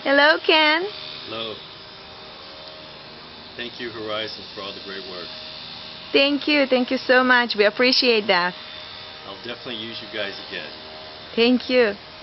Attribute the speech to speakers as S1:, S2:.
S1: Hello, Ken.
S2: Hello. Thank you, Horizon, for all the great work.
S1: Thank you. Thank you so much. We appreciate that.
S2: I'll definitely use you guys again.
S1: Thank you.